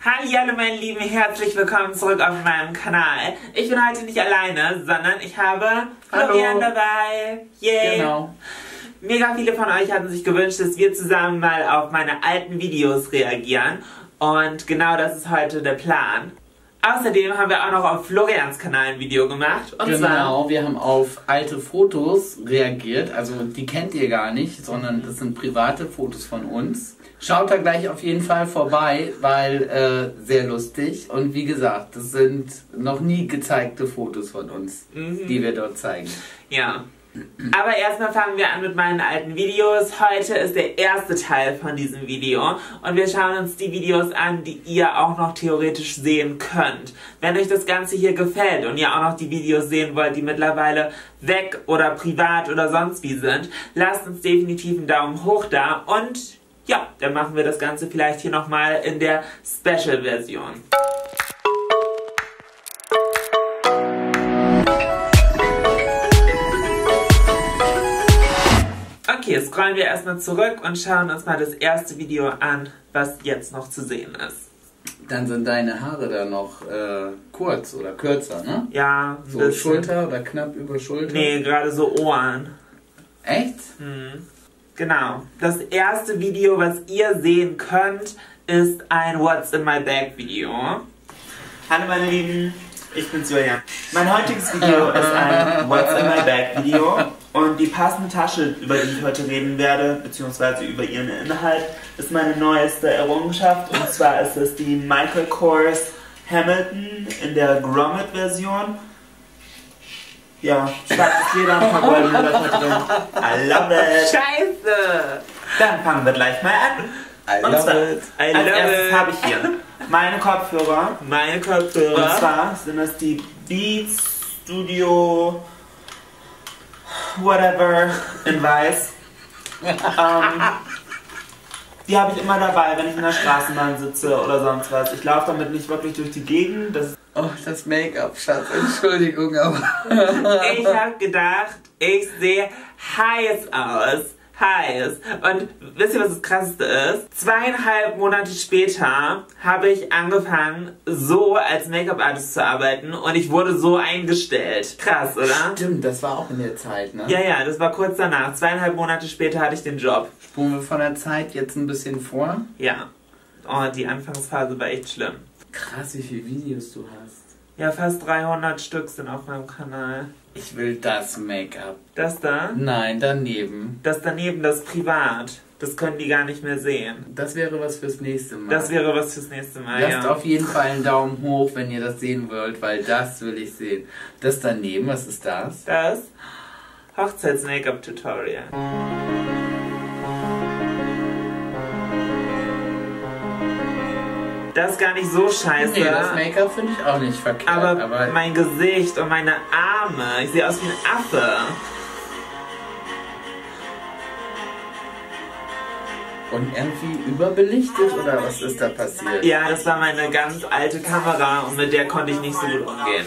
Hallo meine Lieben, herzlich willkommen zurück auf meinem Kanal. Ich bin heute nicht alleine, sondern ich habe Florian dabei. Yay! Genau. Mega viele von euch hatten sich gewünscht, dass wir zusammen mal auf meine alten Videos reagieren. Und genau das ist heute der Plan. Außerdem haben wir auch noch auf Florians Kanal ein Video gemacht. Und genau, wir haben auf alte Fotos reagiert. Also die kennt ihr gar nicht, sondern das sind private Fotos von uns. Schaut da gleich auf jeden Fall vorbei, weil sehr lustig. Und wie gesagt, das sind noch nie gezeigte Fotos von uns, die wir dort zeigen. Ja. Aber erstmal fangen wir an mit meinen alten Videos. Heute ist der erste Teil von diesem Video und wir schauen uns die Videos an, die ihr auch noch theoretisch sehen könnt. Wenn euch das Ganze hier gefällt und ihr auch noch die Videos sehen wollt, die mittlerweile weg oder privat oder sonst wie sind, lasst uns definitiv einen Daumen hoch da und ja, dann machen wir das Ganze vielleicht hier nochmal in der Special-Version. Okay, scrollen wir erstmal zurück und schauen uns mal das erste Video an, was jetzt noch zu sehen ist. Dann sind deine Haare da noch kurz oder kürzer, ne? Ja, ein so bisschen. Schulter oder knapp über Schulter? Nee, gerade so Ohren. Echt? Genau. Das erste Video, was ihr sehen könnt, ist ein What's in my Bag Video. Hallo meine Lieben, ich bin's Julian. Mein heutiges Video ist ein What's in my Bag Video. Und die passende Tasche, über die ich heute reden werde, beziehungsweise über ihren Inhalt, ist meine neueste Errungenschaft. Und zwar ist es die Michael Kors Hamilton in der Grommet-Version. Ja, schwarzes Leder, ein paar goldene Löcher drin. I love it! Scheiße! Dann fangen wir gleich mal an. Und zwar, als erstes habe ich hier meine Kopfhörer. Meine Kopfhörer. Und zwar sind es die Beats Studio whatever in weiß. Die habe ich immer dabei, wenn ich in der Straßenbahn sitze oder sonst was. Ich laufe damit nicht wirklich durch die Gegend. Das Make-up, Schatz, Entschuldigung, aber... Ich habe gedacht, ich sehe heiß aus. Heiß. Und wisst ihr, was das Krasseste ist? 2,5 Monate später habe ich angefangen, so als Make-up-Artist zu arbeiten und ich wurde so eingestellt. Krass, oder? Stimmt, das war auch in der Zeit, ne? Ja, ja, das war kurz danach. 2,5 Monate später hatte ich den Job. Spulen wir von der Zeit jetzt ein bisschen vor? Ja. Oh, die Anfangsphase war echt schlimm. Krass, wie viele Videos du hast. Ja, fast 300 Stück sind auf meinem Kanal. Ich will das Make-up. Das da? Nein, daneben. Das daneben, das privat. Das können die gar nicht mehr sehen. Das wäre was fürs nächste Mal. Das wäre was fürs nächste Mal, Lasst auf jeden Fall einen Daumen hoch, wenn ihr das sehen wollt, weil das will ich sehen. Das daneben, was ist das? Das Hochzeits-Make-up-Tutorial. Das ist gar nicht so scheiße. Nee, das Make-up finde ich auch nicht verkehrt. Aber mein Gesicht und meine Arme, ich sehe aus wie ein Affe. Und irgendwie überbelichtet oder was ist da passiert? Ja, das war meine ganz alte Kamera und mit der konnte ich nicht so gut umgehen.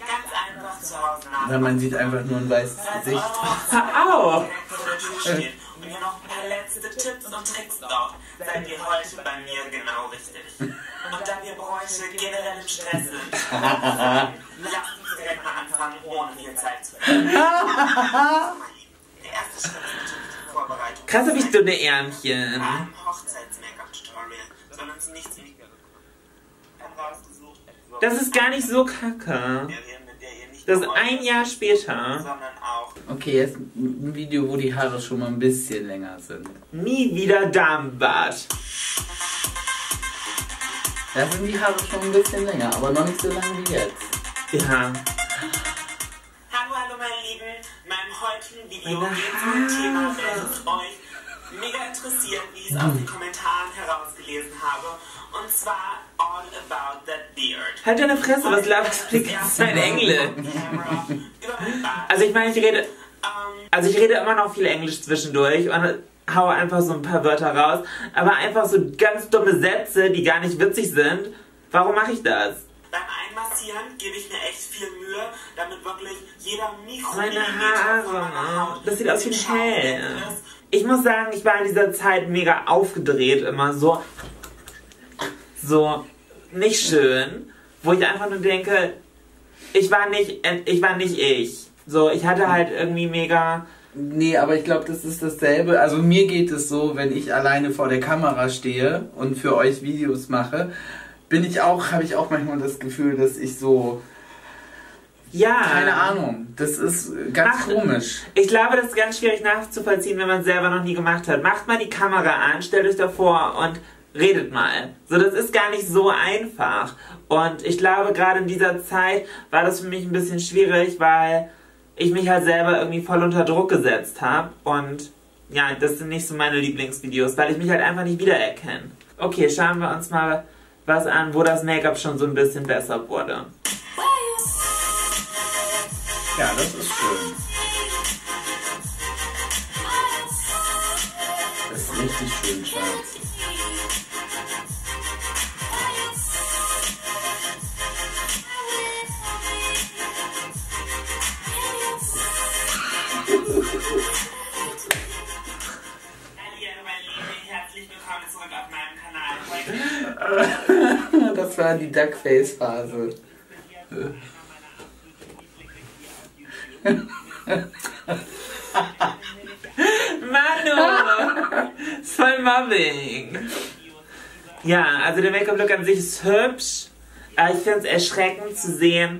Ja, man sieht einfach nur ein weißes Gesicht. Au! Und hier noch ein paar letzte Tipps und Tricks noch. Seid ihr heute bei mir genau richtig. Und da wir heute generell im Stress sind, lasst uns direkt mal anfangen, ohne viel Zeit zu verlieren. Der erste Schritt ist natürlich die Vorbereitung. Krass, hab ich dünne Ärmchen. Ein Hochzeits-Make-up-Tutorial, sondern uns nichts rausgesucht. Das ist gar nicht so kacke. Das ist ein Jahr später. Okay, jetzt ein Video, wo die Haare schon mal ein bisschen länger sind. Nie wieder Damenbart. Da sind die Haare schon ein bisschen länger, aber noch nicht so lange wie jetzt. Ja. Hallo meine Lieben, in meinem heutigen Video geht es um ein Thema, welches euch mega interessiert, wie ich es aus den Kommentaren herausgelesen habe. Und zwar all about that beard. Halt deine Fresse, was laberst du die ganze Zeit Englisch? Also ich meine, ich rede immer noch viel Englisch zwischendurch und haue einfach so ein paar Wörter raus, aber einfach so ganz dumme Sätze, die gar nicht witzig sind. Warum mache ich das? Beim Einmassieren gebe ich mir echt viel Mühe, damit wirklich jeder Meine Haare, von meiner Haut das sieht aus wie ein Helm. Ich muss sagen, ich war in dieser Zeit mega aufgedreht, immer so nicht schön, wo ich einfach nur denke, ich war nicht ich. So, ich hatte halt irgendwie mega... Nee, aber ich glaube, das ist dasselbe. Also mir geht es so, wenn ich alleine vor der Kamera stehe und für euch Videos mache, habe ich auch manchmal das Gefühl, dass ich so... Ja. Keine Ahnung. Das ist ganz komisch. Ich glaube, das ist ganz schwierig nachzuvollziehen, wenn man es selber noch nie gemacht hat. Macht mal die Kamera an, stellt euch davor und redet mal. So, das ist gar nicht so einfach. Und ich glaube, gerade in dieser Zeit war das für mich ein bisschen schwierig, weil ich mich halt selber irgendwie voll unter Druck gesetzt habe. Und ja, das sind nicht so meine Lieblingsvideos, weil ich mich halt einfach nicht wiedererkenne. Okay, schauen wir uns mal was an, wo das Make-up schon so ein bisschen besser wurde. Ja, das ist schön. Das ist richtig schön, Schatz. Herzlich willkommen zurück auf meinem Kanal. Das war die Duckface-Phase. Manu! Ist voll Mobbing. Ja, also der Make-up-Look an sich ist hübsch, aber ich finde es erschreckend zu sehen,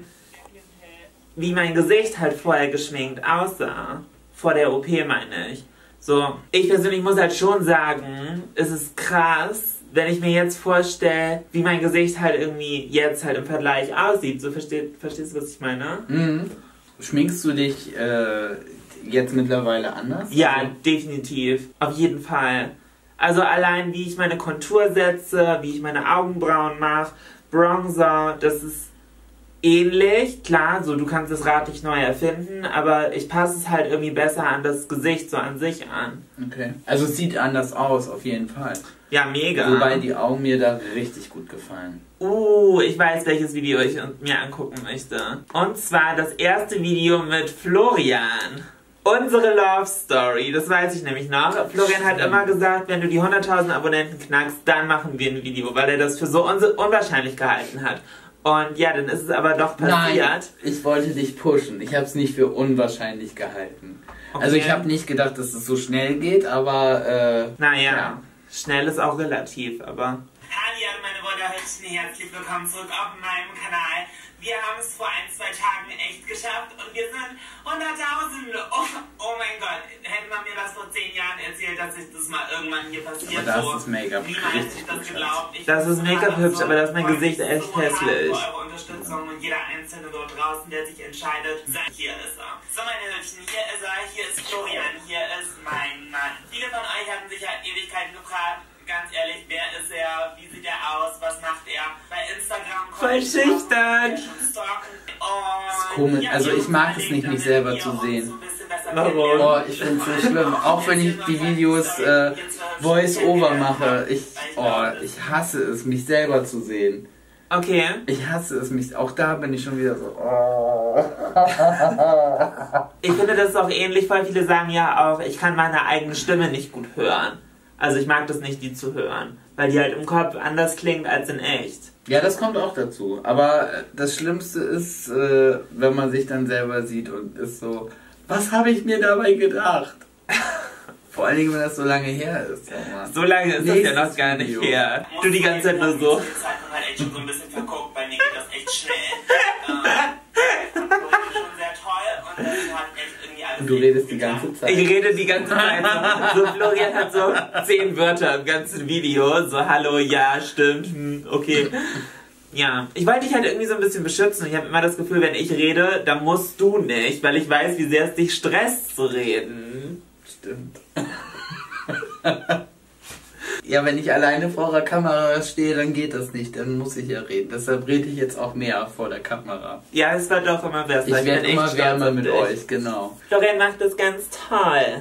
wie mein Gesicht halt vorher geschminkt aussah. Vor der OP meine ich. So, ich persönlich muss halt schon sagen, es ist krass, wenn ich mir jetzt vorstelle, wie mein Gesicht halt irgendwie jetzt halt im Vergleich aussieht. So, verstehst du, was ich meine? Mhm. Schminkst du dich jetzt mittlerweile anders? Ja, also? definitiv. Auf jeden Fall. Also allein wie ich meine Kontur setze, wie ich meine Augenbrauen mache, Bronzer, das ist ähnlich. Klar, so du kannst das Rad nicht neu erfinden, aber ich passe es halt irgendwie besser an das Gesicht so an sich an. Okay. Also es sieht anders aus, auf jeden Fall. Ja, mega. Wobei die Augen mir da richtig gut gefallen. Ich weiß, welches Video ich mir angucken möchte. Und zwar das erste Video mit Florian. Unsere Love Story, das weiß ich nämlich noch. Florian hat immer gesagt, wenn du die 100.000 Abonnenten knackst, dann machen wir ein Video, weil er das für so unwahrscheinlich gehalten hat. Und ja, dann ist es aber doch passiert. Nein, ich wollte dich pushen. Ich habe es nicht für unwahrscheinlich gehalten. Okay. Also ich habe nicht gedacht, dass es so schnell geht, aber... naja, ja. Schnell ist auch relativ, aber... Hallo meine wunderhübschen, herzlich willkommen zurück auf meinem Kanal. Wir haben es vor 1-2 Tagen echt geschafft und wir sind 100.000. Oh mein Gott, hätte man mir das vor 10 Jahren erzählt, dass sich das mal irgendwann hier passiert. Aber da ist das Make-up richtig das geglaubt. Das ist Make-up hübsch, aber das ist mein Gesicht echt hässlich. Eure Unterstützung und jeder Einzelne dort draußen, der sich entscheidet, hier ist er. So meine Hübschen, hier ist er, hier ist Florian, hier ist mein Mann. Viele von euch hatten sich ja Ewigkeiten gefragt, ganz ehrlich, wer ist er, wie sieht er aus, was macht er? Bei Instagram voll schüchtern. Das ist komisch, also ich mag es nicht, mich selber zu sehen. Warum? Oh, ich finde es so schlimm. Auch wenn ich die Videos Voice-Over mache. Ich hasse es, mich selber zu sehen. Okay. Ich hasse es, auch da bin ich schon wieder so. Oh. Ich finde, das ist auch ähnlich, weil viele sagen ja auch, ich kann meine eigene Stimme nicht gut hören. Also ich mag das nicht, die zu hören, weil die halt im Kopf anders klingt als in echt. Ja, das kommt auch dazu. Aber das Schlimmste ist, wenn man sich dann selber sieht und ist so, was habe ich mir dabei gedacht? Vor allen Dingen, wenn das so lange her ist. Oh so lange ist das ja noch gar nicht her. Du die ganze Zeit nur so. Ich bin schon so ein bisschen verguckt, bei mir geht das echt schnell. schon sehr toll und das hat echt irgendwie alles. Und du redest die ganze Zeit. Ich rede die ganze Zeit. So, Florian hat so 10 Wörter im ganzen Video. So, hallo, ja, stimmt, okay. Ja, ich wollte dich halt irgendwie so ein bisschen beschützen. Ich habe immer das Gefühl, wenn ich rede, dann musst du nicht, weil ich weiß, wie sehr es dich stresst zu reden. Stimmt. Ja, wenn ich alleine vor der Kamera stehe, dann geht das nicht. Dann muss ich ja reden. Deshalb rede ich jetzt auch mehr vor der Kamera. Ja, es wird doch immer besser. Ich werde immer wärmer mit euch, genau. Florian macht das ganz toll.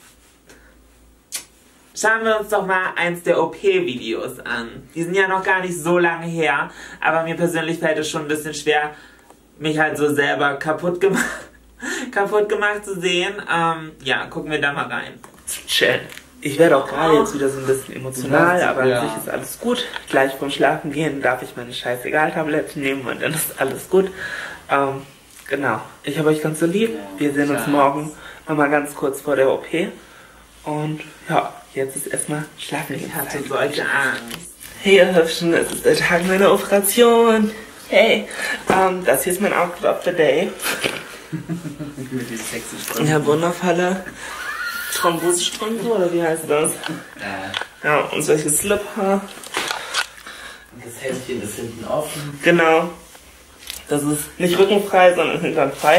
Schauen wir uns doch mal eins der OP-Videos an. Die sind ja noch gar nicht so lange her, aber mir persönlich fällt es schon ein bisschen schwer, mich halt so selber kaputt gemacht zu sehen. Ja, gucken wir da mal rein. Chill. Ich werde auch gerade jetzt wieder so ein bisschen emotional, aber an ja. sich ist alles gut. Gleich vorm Schlafen gehen darf ich meine Scheißegal-Tabletten nehmen und dann ist alles gut. Genau. Ich habe euch ganz so lieb. Wir sehen uns morgen nochmal ganz kurz vor der OP. Und ja, jetzt ist erstmal schlafen gehen. Ich hatte solche Angst. Hey ihr Hübschen, es ist der Tag meiner Operation. Hey, das hier ist mein Outfit of the Day. Mit den sexy Strümpfen. Ja, wundervolle Thrombosestrümpfe, oder wie heißt das? Ja, und solche Slipper. Das Händchen ist hinten offen. Genau. Das ist nicht rückenfrei, sondern hinternfrei.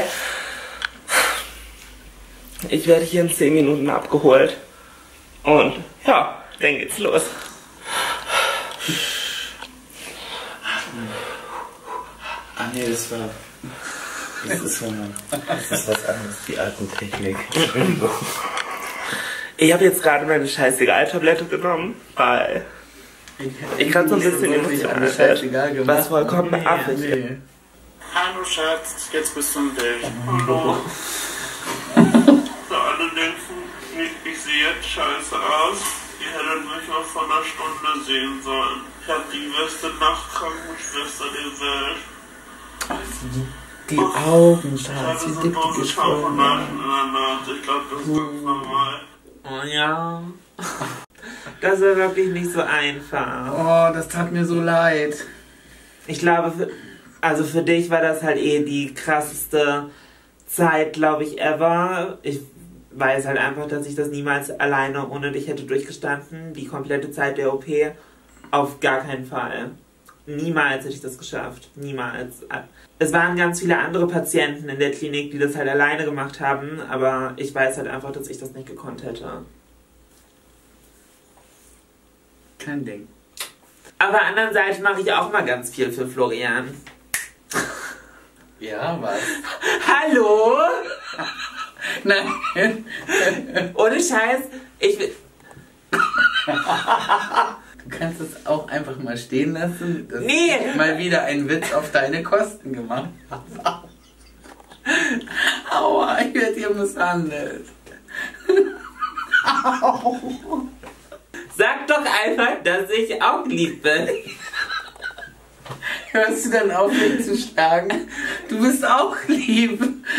Ich werde hier in 10 Minuten abgeholt. Und ja, dann geht's los. Ah nee, das ist was anderes, die Atemtechnik. Ich habe jetzt gerade meine Scheißegal-Tablette genommen, weil ich gerade so ein bisschen emotional werde, was vollkommen affig ist. Hallo Schatz, jetzt bist du im Bild. Hallo. Für alle denken, ich sehe jetzt scheiße aus. Ihr hättet mich mal vor einer Stunde sehen sollen. Ich habe die beste Nachtkrankenschwester der Welt. Die Augen, Schatz, Ich hatte wie so dick die große geschwollen Schaufelnasen in der Nacht. Ich glaube, das ist ganz normal. Oh ja. Das war wirklich nicht so einfach. Oh, das tat mir so leid. Ich glaube, für dich war das halt die krasseste Zeit, glaube ich, ever. Ich weiß halt einfach, dass ich das niemals alleine ohne dich hätte durchgestanden. Die komplette Zeit der OP auf gar keinen Fall. Niemals hätte ich das geschafft. Niemals. Es waren ganz viele andere Patienten in der Klinik, die das halt alleine gemacht haben, aber ich weiß halt einfach, dass ich das nicht gekonnt hätte. Kein Ding. Aber andererseits mache ich auch mal ganz viel für Florian. Ja, was? Hallo? Nein. Ohne Scheiß, ich will... Du kannst es auch einfach mal stehen lassen, dass Nee. ich mal wieder einen Witz auf deine Kosten gemacht habe. Aua, ich werde hier misshandelt. Sag doch einfach, dass ich auch lieb bin. Hörst du dann auf, mich zu schlagen? Du bist auch lieb.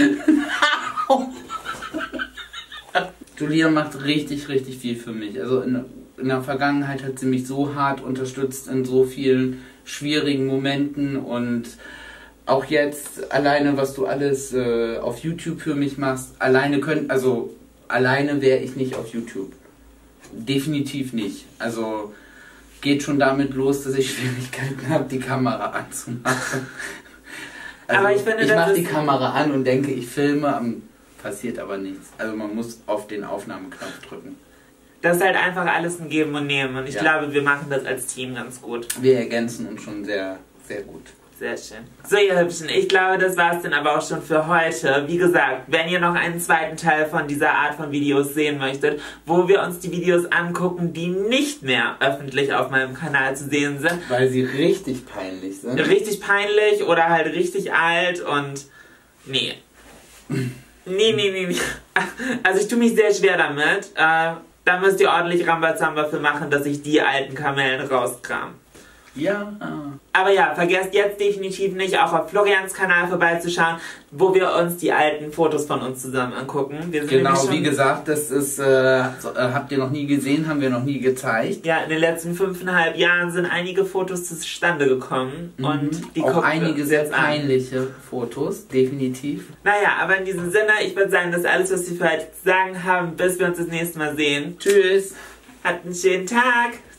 Julia macht richtig, richtig viel für mich. Also in der Vergangenheit hat sie mich so hart unterstützt in so vielen schwierigen Momenten und auch jetzt alleine, was du alles auf YouTube für mich machst, alleine wäre ich nicht auf YouTube. Definitiv nicht. Also geht schon damit los, dass ich Schwierigkeiten habe, die Kamera anzumachen. Also, Aber ich finde, ich das mache ist- die Kamera an und denke, ich filme, passiert aber nichts. Also man muss auf den Aufnahmeknopf drücken. Das ist halt einfach alles ein Geben und Nehmen und ich Ja. glaube, wir machen das als Team ganz gut. Wir ergänzen uns schon sehr, sehr gut. Sehr schön. So, ihr Hübschen, ich glaube, das war's dann aber auch schon für heute. Wie gesagt, wenn ihr noch einen zweiten Teil von dieser Art von Videos sehen möchtet, wo wir uns die Videos angucken, die nicht mehr öffentlich auf meinem Kanal zu sehen sind, Weil sie richtig peinlich sind. richtig peinlich oder halt richtig alt und nee. Nee. Also ich tue mich sehr schwer damit. Da müsst ihr ordentlich Rambazamba für machen, dass ich die alten Kamellen rauskram. Ja. Aber ja, vergesst jetzt definitiv nicht, auch auf Florians Kanal vorbeizuschauen, wo wir uns die alten Fotos von uns zusammen angucken. Wir sind nämlich Genau, schon, wie gesagt, das ist, habt ihr noch nie gesehen, haben wir noch nie gezeigt. ja, in den letzten 5,5 Jahren sind einige Fotos zustande gekommen und die auch gucken wir einige uns sehr jetzt an. peinliche Fotos, definitiv. Naja, aber in diesem Sinne, ich würde sagen, das ist alles, was wir für heute zu sagen haben, bis wir uns das nächste Mal sehen. Tschüss. Habt einen schönen Tag.